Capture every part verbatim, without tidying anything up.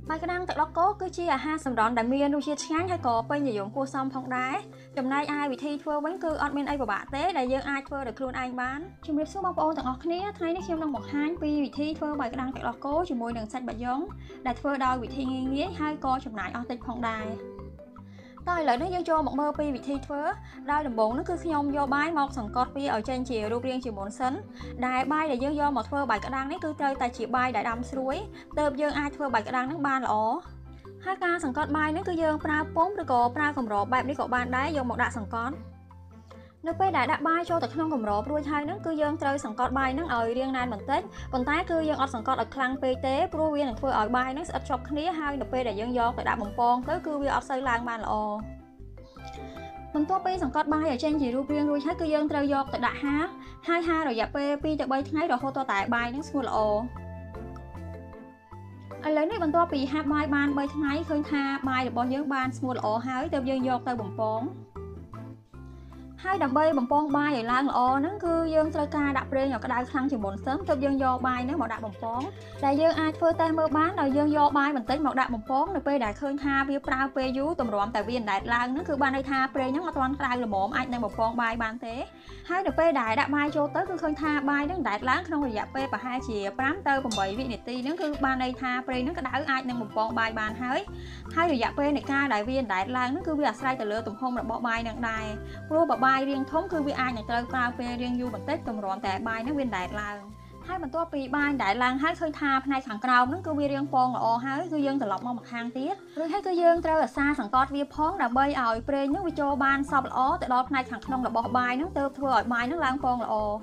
Bài cái đăng tại đó cố cứ chia ha sầm đòn đại miên đôi chia ngắn hay có bên nhiều cua xong phong đá chồng nay ai bị thi thua bánh cư admin ai của bạn tế đại dương ai thua được luôn anh bán chùm điệp số bọc ô tặng ngọc khné thấy nó khiêm đang một hai pi bị thi thua bài cái đăng tại đó cố chùm môi đường xanh bạch giống đại thua đôi bị thi nghiêng nghiến hai co chùm nải on tinh phong đài tôi lại nó dân cho một mơ pi bị thi thua đôi đồng bốn nó cứ nhông do bái một sòng cọt pi ở trên chiều đu riêng chiều bốn sấn đài bay để dân do một thua bài cái đăng đấy cứ chơi tài chỉ bay đại đầm suối tôm dân ai thua bài cái đăng nó ban là ó hai ca sòng cọt bay nó cứ dương pra pom rồi có pra cầm rổ bẹp đi có ban đáy dùng một đạn sòng cọt nó pe đại đạn bay cho từ không cầm rổ đuôi hai nó cứ dương chơi sòng cọt bay nó ở riêng nan mình tết còn tái cứ dương ở sòng cọt ở khăn pt pro viên là thôi ở bay nó sẽ chọc khné hai nó pe đại dương do tại đạn bồng pong tới cứ vi ở xây lang ban là o mình to pe sòng cọt bay ở trên chỉ đu riêng đuôi hai cứ dương chơi do tại đại há hai ha rồi dạ pe pi tại bay ngay rồi hô to tại bay nó xua là o lấy này bằng to bị hai bài ban bay thay khơi tha bài được bao nhiêu ban mua lọ hái tiêu dương dọc tay bồng pón hai đầm bay bồng pón bay ở lang lọ nó cứ dương trai ca đạp lên nhỏ cái đai khăn chỉ bốn sớm tiêu dương do bay nó màu đạp bồng pón đại dương ai phơi tay mơ bán đại dương do bay mình tính màu đạp bồng pón được pe đại khơi tha vía prao pe dú tầm rõm tại viên đại lang nó cứ ban đây tha pe nhắn toàn tay là mồm ai đang bồng pón bay ban thế hai được pe đại đạp bay cho tới cứ khơi tha bay nó đại lang không rồi dạ pe và hai chìa tám tơ cùng bảy vị ti nó cứ ban đây tha pe nó cái đá ai đang bồng pón bay ban hái hai rồi dạ pe này ca đại viên đại lang nó cứ việc sai từ lừa tụm không là bỏ bay nặng đài pro bà bay riêng thống cứ vì ai này chơi prao pe riêng du bằng tết tầm rõm tại bay nó viên đại lang hai mình to bị bay đại lang hai khơi tha này thằng cao nó cứ vi riêng pon là o hai cứ dương từ lọc mau mặt hàng tiết rồi hai cứ dương treo là xa thằng cọt vi phóng là bay ỏi pre nó vi cho ban sập là ó tại đó này thằng không là bỏ bay nó tơ thưa ỏi bay nó lang pon là o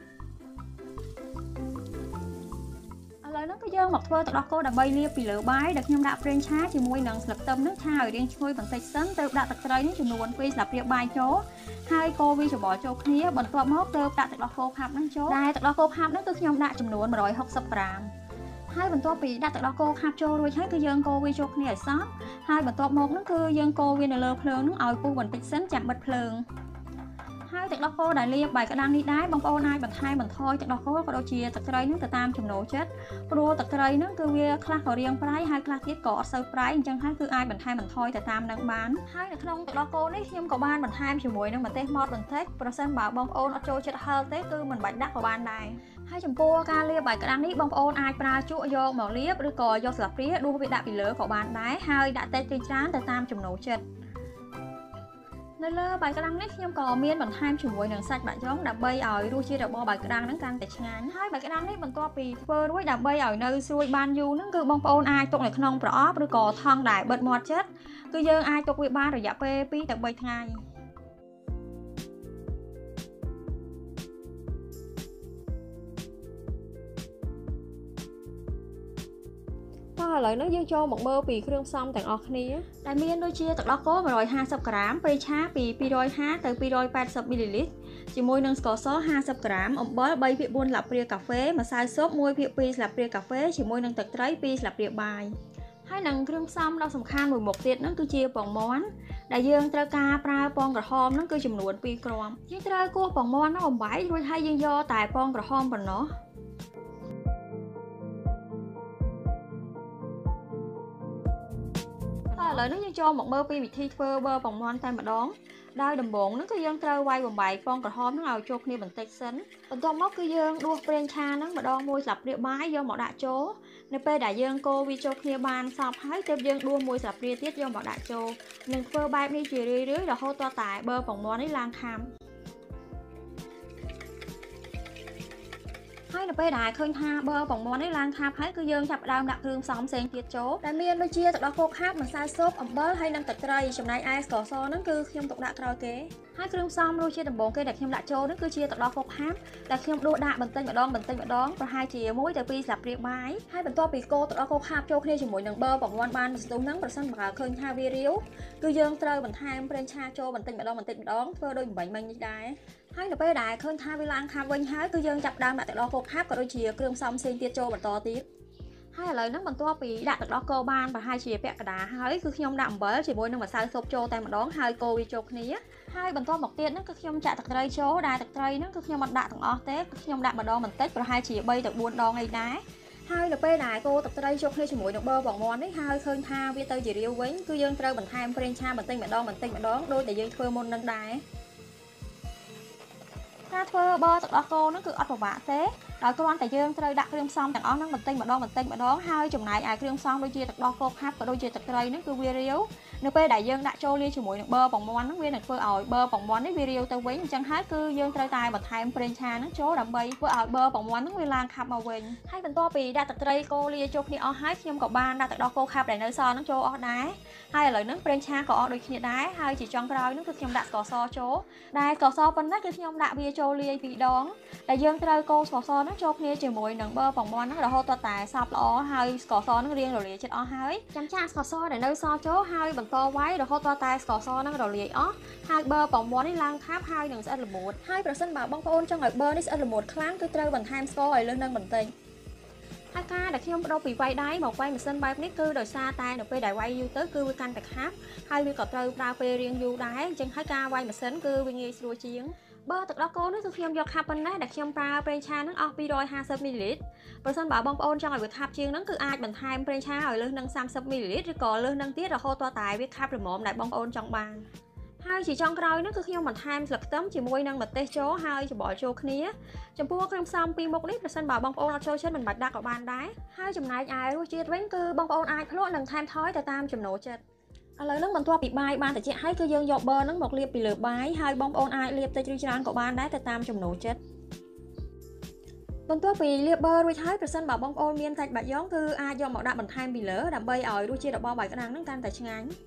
lời nó cứ dương một thưa tại đó cô đã bay lia bị lửa bái được nhâm đạo trên chá chỉ môi nằng sập tâm nước tha ở riêng chui bằng tay sấn tơ đạo tật đây nó chỉ nuồn quy sập riêng bay chó hai cô vi cho bỏ cho khía bẩn to mốt tơ đạo tại đó cô hạp nó chó đây tại đó cô hạp nó cứ nhâm đạo chấm nuồn mà rồi học sập ram hai bẩn to bị đạo tại đó cô hạp cho rồi thấy cứ dương cô vi cho khía sót hai bẩn to mốt nó cứ dương cô vi là lơ phơn nó ỏi pu bằng tay sấn chạm bật phơn hai tại đó cô đại lia bài cái đang đi đái bông ô nai bằng hai bằng thôi tại đó cô có đôi chia tại đây nó từ tam chùm nổ chết pro tại đây nó cứ vi class ở riêng price hai class tiết cọ sơ price chẳng hai cứ ai bằng hai bằng thôi tại tam đang bán hai là không tại đó cô đấy nhưng có ban bằng hai chùm muối nó mà tết mod bằng tết percent bảo bông ô nó trôi chết hơn tết cứ mình bạch đắt vào ban này hai chùm po ca lia bài cái đang đi bông ô ai pra chỗ vô màu liếp rồi cò vô sập phía đua bị đạp bị lỡ của ban đái hai đã tết trên trán tại tam chùm nổ chết nơi lơ bài cái đăng nít nhưng còn miên bằng hai chùm muối nướng sạch bạn giống đạp bay ở đua chia đạp bo bài cái đăng nó càng tệ ngắn hai bài cái đăng nít bằng to pì phơ đuôi đạp bay ở nơi xuôi ban du nó cứ bông pôn ai tụng này không rõ rồi cò thong đại bật mọt chết cứ dơ ai tụng với ba rồi dạ pe pi đạp bay ngay ta lại nó dương cho một mơ vì khương xong tại ở khné đại miên đôi chia tại đó có mà rồi hai mươi gram pre chá vì pi đôi há từ pi đôi ba mươi mi-li-lít chỉ môi nâng có số hai mươi gram ông bớt bay việc buôn là pre cà phê mà sai sốt môi việc pi là pre cà phê chỉ môi nâng tật trái pi là pre bài hai nâng khương xong đâu sầm khan mười một tiết nó cứ chia bằng món đại dương tra ca pra pon cà hom nó cứ chùm nuột pi crom chứ tra cua bằng món nó ông bảy rồi hai dương do tại pon cà hom bằng nó lời nó như cho một mơ pi bị thi phơ bơ vòng mòn tay mà đón đai đầm bụng nó cứ dương trơ quay vòng bảy con cờ hóm nó ao chốt như bằng tay sấn còn tom móc cứ dương đua pren cha nó mà đo môi sập địa bái do mọi đại chố nơi pe đại dương cô vi chốt kia ban sập hái tiếp dương đua môi sập ria tiết do mọi đại chố nên phơ bay đi chỉ rưới rưới là hô to tại bơ vòng mòn ấy lang kham hai là pe đại khơi tha bơ vòng món ấy lang kham hái cứ dương chập đau đặt hương xóm sen tiết chố đại miên đôi chia tại đó cô khác mà sai sốt ẩm bơ hay năm tật tray trong này ai có so nó cứ khiêm tục đã trôi kế hai hương xóm đôi chia tầm bốn cây đặt khiêm đã chố nó cứ chia tại đó cô khác đặt khiêm đua đạ bằng tên mà đón bằng tên mà đón và hai chia mũi tại pi sạp riêng bái hai bằng to bị cô tại đó cô khác chô kia chỉ mỗi nâng bơ vòng món ban đúng nắng và sân và khơi tha vi riếu cứ dương trơi bằng hai bên cha chô bằng tên mà đón bằng tên mà đón phơ đôi bảy mình như đài hai là pe đại khơi tha vi lang kham vinh hái cứ dương chập đang tại đó cô khác có đôi chia cương xong sen tiết chô bằng to tiết hai là lời nó bằng to bị đạt được đó cô ban và hai chia vẹt cả đá hái cứ nhom đạm bớ chỉ bôi nó mà sai sộp chô tay mà đón hai cô đi chô khné hai bằng to một tiết nó cứ nhom chạy tật đây chô đài tật đây nó cứ nhom mặt đạn thằng ó tết cứ nhom đạn mà đo mình tết và hai chia bay tật buôn đo ngay đá Hai là pe đài cô tập đây cho khiជាមួយនឹងបឺបងមន់នេះហើយឃើញថាវាទៅជារាវវិញគឺយើងត្រូវបន្ថែមប្រេងឆាបន្តិចម្ដងបន្តិចម្ដងដូចដែលយើងធ្វើមុននឹងដែរការធ្វើបឺទឹកដោះគោហ្នឹងគឺអត់ពិបាកទេដោយគ្រាន់តែយើងត្រូវដាក់គ្រឿងផ្សំទាំងអស់ហ្នឹងបន្តិចម្ដងបន្តិចម្ដងហើយចំណាយឯគ្រឿងផ្សំដូចជាទឹកដោះគោខាប់ក៏ដូចជាទឹកត្រីហ្នឹងគឺវារាវនៅពេលដែលយើងដាក់ចូលលាយជាមួយនឹងបឺបងមន់ហ្នឹងវានឹងធ្វើឲ្យបឺបងមន់នេះវារាវទៅវិញអញ្ចឹងហើយគឺយើងត្រូវតែបន្ថែមប្រេងឆាហ្នឹងចូលដើម្បីធ្វើឲ្យបឺបងមន់ហ្នឹងវាឡើងខាប់មកវិញហើយបន្ទាប់ពីដាក់ទឹកត្រីគោលាយចូលគ្នាអស់ហើយខ្ញុំក៏បានដាក់ទឹកដោះគោខាប់ដែលនៅសល់ហ្នឹងចូលអស់ដែរហើយឥឡូវហ្នឹងប្រេងឆាក៏អស់ដូចគ្នាដែរហើយជាចុងក្រោយហ្នឹងគឺខ្ញុំដាក់ស្ករសចូលដែលស្ករសប៉ុណ្ណេះគឺខ្ញុំដាក់វាចូលលាយពីរដងដែលយើងត្រូវកូរស្ករសហ្នឹងចូលគ្នាជាមួយនឹងបឺបងមន់ហ្នឹងរហូតដល់តែសព្វល្អហើយស្ករសហ្នឹងរៀងរលាយចិត្តអស់ហើយចាំចាក់ស្ករសដែលនៅសល់ចូលហើយបន្តវាយរហូតដល់តែស្ករសហ្នឹងរលាយអស់ហើយបឺបងមន់នេះឡើងខាប់ហើយនឹងស្អិតល្មួតហើយប្រសិនបើបងប្អូនចង់ឲ្យបឺនេះស្អិតល្មួតខ្លាំងគឺត្រូវបន្ថែមស្ករឲ្យលើសនឹងបន្តិចហើយការដែលខ្ញុំបដូរពីវាយដៃមកវាយម៉ាស៊ីនបែបនេះគឺដោយសារតែនៅពេលដែលវាយយូរទៅគឺវាកាន់តែខាប់ហើយវាក៏ត្រូវប្រើពេលរៀងយូរដែរអញ្ចឹងហើយការវាយម៉ាស៊ីនគឺវាងាយស្រួលជាងបើទឹកដោះគោនេះគឺខ្ញុំយកខាប់ប៉ុណ្ណេះដែលខ្ញុំប្រើប្រេងឆាហ្នឹងអស់ពីររយហាសិបមីលីលីត្រប្រសិនបើបងប្អូនចង់ឲ្យវាខាប់ជាងហ្នឹងគឺអាចបន្ថែមប្រេងឆាឲ្យលើសនឹងសាមសិបមីលីលីត្រឬក៏លើសនឹងទៀតរហូតដល់តែវាខាប់ល្មមដែលបងប្អូនចង់បានហើយជាចុងក្រោយហ្នឹងគឺខ្ញុំបន្ថែមស្លឹកខ្ទឹមជាមួយនឹងម្ទេសចូលហើយច្របល់ចូលគ្នាចំពោះគ្រឿងផ្សំពីរមុខនេះប្រសិនបើបងប្អូនអត់ចូលចិត្តមិនបាច់ដាក់ក៏បានដែរហើយចំណែកឯរសជាតិវិញគឺបងប្អូនអាចភ្លក់និងថែមថយទៅតាមចំណូលចិត្តឥឡូវហ្នឹងបន្ទាប់ពីបាយបានត្រជាក់ហើយគឺយើងយកបឺហ្នឹងមកលាបពីលើបាយហើយបងប្អូនអាចលាបតិចឬច្រើនក៏បានដែរទៅតាមចំណូលចិត្តបន្ទាប់ពីលាបបឺរួចហើយប្រសិនបើបងប្អូនមានសាច់បាក់យ៉ងគឺអាចយកមកដាក់បន្ថែមពីលើដើម្បីឲ្យរសជាតិរបស់បាយក្តាំងហ្នឹងកាន់តែឆ្ងាញ់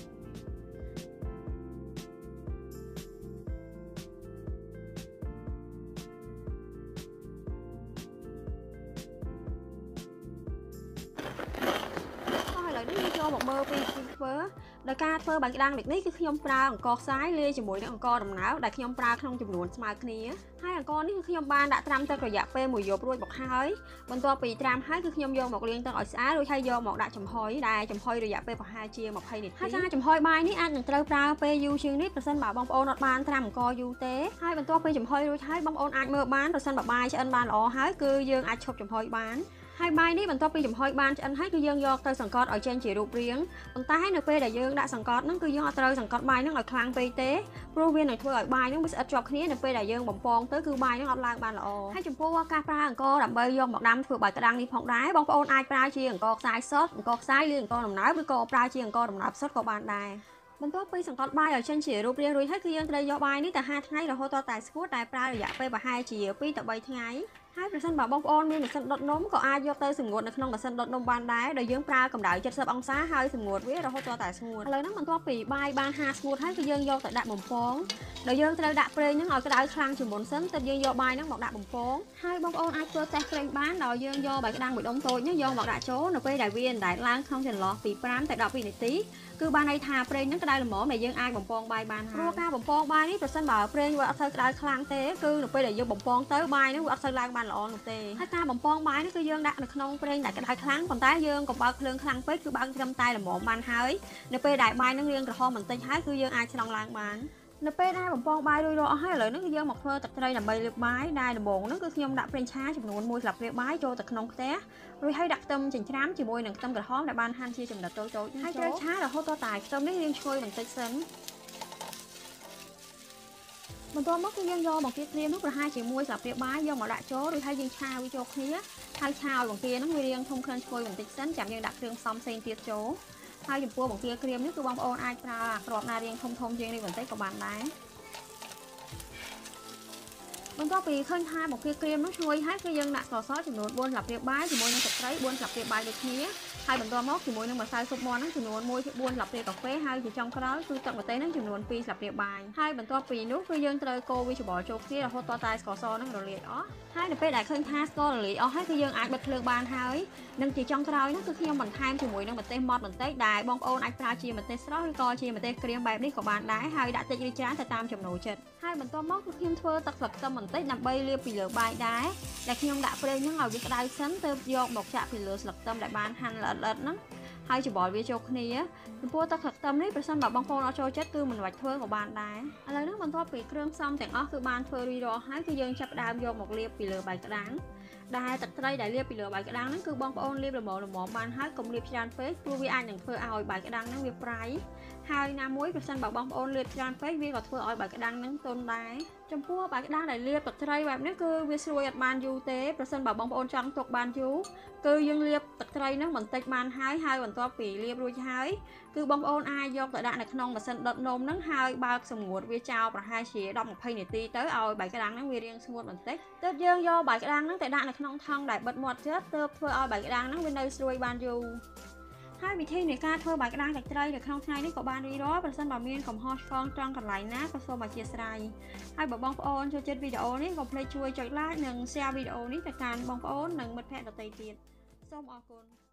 ចូលមកមើលពីធ្វើដោយការធ្វើបាយក្តាំងដូចនេះគឺខ្ញុំប្រើអង្ករខ្សាយលាយជាមួយនឹងអង្ករដំណើបដែលខ្ញុំប្រើក្នុងចំនួនស្មើគ្នាហើយអង្ករនេះគឺខ្ញុំបានដាក់ត្រាំទឹករយៈពេលមួយយប់រួចមកហើយបន្ទាប់ពីត្រាំហើយគឺខ្ញុំយកមកលាងទឹកឲ្យស្អាតរួចហើយយកមកដាក់ចំហុយដែលចំហុយរយៈពេលប្រហែលជាម្ភៃនាទីហើយការចំហុយបាយនេះអាចនឹងត្រូវប្រើពេលយូរជាងនេះប្រសិនបើបងប្អូនអត់បានត្រាំអង្ករយូរទេហើយបន្ទាប់ពីចំហុយរួចហើយបងប្អូនអាចមើលបានប្រសិនបើបាយឆ្អិនបានល្អហើយគឺយើងអាចឈប់ចំហុយបានហើយបាយនេះបន្ទាប់ពីចំហុយបានឆ្អិនហើយគឺយើងយកទៅសង្កត់ឲ្យចេញជារូបរាងប៉ុន្តែនៅពេលដែលយើងដាក់សង្កត់ហ្នឹងគឺយើងអត់ត្រូវសង្កត់បាយហ្នឹងឲ្យខ្លាំងពេកទេព្រោះវានឹងធ្វើឲ្យបាយហ្នឹងវាស្អិតជាប់គ្នានៅពេលដែលយើងបំពងទៅគឺបាយហ្នឹងអត់ឡើងបានល្អហើយចំពោះការប្រើអង្ករដើម្បីយកមកដាំធ្វើបាយក្តាំងនេះផងដែរបងប្អូនអាចប្រើជាអង្ករខ្សាយសុទ្ធអង្ករខ្សាយឬអង្ករដំណើបឬក៏ប្រើជាអង្ករដំណើបសុទ្ធក៏បានដែរបន្ទាប់ពីសង្កត់បាយឲ្យចេញជារូបរាងរួចហើយគឺយើងត្រូវយកបាយនេះទៅហាលថ្ងៃរហូតដល់តែស្ងួតដែលប្រើរយៈពេលប្រហែលជាពីរទៅបីថ្ងៃហើយប្រសិនបើបងប្អូនមានម៉ាស៊ីនដុតនំក៏អាចយកទៅសម្ងួតនៅក្នុងម៉ាស៊ីនដុតនំបានដែរដោយយើងប្រើកម្ដៅ칠십អង្សាហើយសម្ងួតវារហូតដល់តែស្ងួតឥឡូវហ្នឹងបន្ទាប់ពីបាយបានហាលស្ងួតហើយគឺយើងយកទៅដាក់បំពងដោយយើងត្រូវដាក់ប្រេងហ្នឹងឲ្យក្តៅខ្លាំងជាមុនសិនទើបយើងយកបាយហ្នឹងមកដាក់បំពងហើយបងប្អូនអាចធ្វើតេស្តប្រេងបានដោយយើងយកបាយក្តាំងមួយដុំតូចនេះយកមកដាក់ចូលនៅពេលដែលវាអណ្ដែតឡើងក្នុងចន្លោះពីប្រាំទៅដប់វិនាទីគឺបានន័យថាប្រេងហ្នឹងក្តៅល្មមដែលយើងអាចបំពងបាយបានហើយព្រោះការបំពងបាយនេះប្រសិនបើប្រេងវាអត់សូវក្តៅខ្លាំងទេគឺនៅពេលដែលយើងបំពងទៅបាយហ្នឹងវាអត់សូវឡើងបានល្អនោះទេហើយការបំពងបាយនេះគឺយើងដាក់នៅក្នុងប្រេងដែលក្តៅខ្លាំងប៉ុន្តែយើងកុំបើកភ្លើងខ្លាំងពេកគឺបើកត្រឹមតែល្មមបានហើយនៅពេលដែលបាយហ្នឹងរាងក្រហមបន្តិចហើយគឺយើងអាចឆ្លងឡើងបាននៅពេលដែលបំពងបាយរួចរាល់អស់ហើយឥឡូវនេះគឺយើងមកធ្វើទឹកត្រីដើម្បីលាបបាយដែលដំបូងហ្នឹងគឺខ្ញុំដាក់ប្រេងឆាចំនួនមួយស្លាបព្រាបាយចូលទៅក្នុងខ្ទះរួចហើយដាក់ខ្ទឹមចិញ្ច្រាំជាមួយនឹងខ្ទឹមក្រហមដែលបានហាន់ជាចំណិតតូចៗហើយត្រូវឆារហូតដល់តែខ្ទឹមនេះរាងឈ្ងុយបន្តិចសិនបន្ទាប់មកគឺយើងយកបង្គាក្រៀមនោះប្រហែលជាមួយស្លាបព្រាបាយយកមកដាក់ចូលរួចហើយយើងឆាវាចូលគ្នាហើយឆាឲ្យបង្គាហ្នឹងវារាងធំក្លិនឈ្ងុយបន្តិចសិនចាំយើងដាក់គ្រឿងផ្សំផ្សេងទៀតចូលហើយចំពោះបង្គាក្រៀមនេះគឺបងប្អូនអាចប្រើគ្រាប់ណារាងធំធំជាងនេះបន្តិចក៏បានដែរបន្ទាប់ពីឃើញថាបង្គាក្រៀមនោះឈ្ងុយហើយគឺយើងដាក់ស្ករសចំនួនបួនស្លាបព្រាបាយជាមួយនឹងទឹកត្រីបួនស្លាបព្រាបាយដូចគ្នាហើយបន្ទាប់មកជាមួយនឹងម្សៅស៊ុបមាន់ហ្នឹងចំនួនមួយភាគបួនស្លាបព្រាកាហ្វេហើយជាចុងក្រោយគឺទឹកម្ទេសហ្នឹងចំនួនពីរស្លាបព្រាបាយហើយបន្ទាប់ពីនោះគឺយើងត្រូវកូរវាច្របល់ចូលគ្នារហូតដល់តែស្ករសហ្នឹងរលាយអស់ហើយនៅពេលដែលឃើញថាស្កររលាយអស់ហើយគឺយើងអាចបិទភ្លើងបានហើយនិងជាចុងក្រោយនោះគឺខ្ញុំបន្ថែមជាមួយនឹងម្ទេសម៉ដ្ឋបន្តិចដែលបងប្អូនអាចប្រើជាម្ទេសស្រស់ឬក៏ជាម្ទេសក្រៀមបែបនេះក៏បានដែរហើយដាក់តិចឬច្រើនទៅតាមចំណូលចិត្តហើយបន្ទាប់មកគឺខ្ញុំធ្វើទឹកស្លឹកខ្ទឹមបន្តិចដើម្បីលាបពីលើបាយដែរដែលខ្ញុំដាក់ប្រេងហ្នឹងឲ្យវាក្តៅសិនទើបយកមកចាក់ពីលើស្លឹកខ្ទឹមដែលបានហាន់ល្អិតៗហ្នឹងហើយច្របល់វាចូលគ្នាចំពោះទឹកស្លឹកខ្ទឹមនេះប្រសិនបើបងប្អូនអត់ចូលចិត្តគឺមិនបាច់ធ្វើក៏បានដែរឥឡូវនេះបន្ទាប់ពីគ្រឿងផ្សំទាំងអស់គឺបានធ្វើរួចរាល់ហើយគឺយើងចាប់ផ្ដើមយកមកលាបពីលើបាយក្តាំងដែលទឹកត្រីដែលលាបពីលើបាយក្ដាំងហ្នឹងគឺបងប្អូនលាបល្មមល្មមបានហើយកុំលាបច្រើនពេកព្រោះវាអាចនឹងធ្វើឲ្យបាយក្ដាំងហ្នឹងវាប្រៃហើយណាមួយប្រសិនបើបងប្អូនលាបច្រើនពេកវាក៏ធ្វើឲ្យបាយក្ដាំងហ្នឹងទន់ដែរចំពោះបាយក្ដាំងដែលលាបទឹកត្រីបែបនេះគឺវាស្រួយអត់បានយូរទេប្រសិនបើបងប្អូនចង់ទុកបានយូរគឺយើងលាបទឹកត្រីហ្នឹងបន្តិចបានហើយហើយបន្ទាប់ពីលាបរួចហើយគឺបងប្អូនអាចយកទៅដាក់នៅក្នុងម៉ាស៊ីនដុតនំហ្នឹងហើយបើកសម្ងួតវាចោលប្រហែលជាដប់ម្ភៃនាទីទៅឲ្យបាយក្ដាំងហ្នឹងវារាងស្ងួតបន្តិចទើបយើងយកបាយក្ដាំងហ្នឹងទៅដាក់នៅក្នុងថង់ដែលបិទមាត់ជិតទើបធ្វើឲ្យបាយក្ដាំងហ្នឹងវានៅស្រួយបានយូរហើយវិធីនៃការធ្វើបាយក្ដាំងទឹកត្រីនៅក្នុងថ្ងៃនេះក៏បានរួចរាល់ប្រសិនបើមានកំហុសឆ្គងត្រង់កន្លែងណាក៏សូមអធិស្ឋានហើយបើបងប្អូនចូលចិត្តវីដេអូនេះកុំភ្លេចជួយចុច like និង share វីដេអូនេះទៅកាន់បងប្អូននិងមិត្តភ័ក្តិដទៃទៀតសូមអរគុណ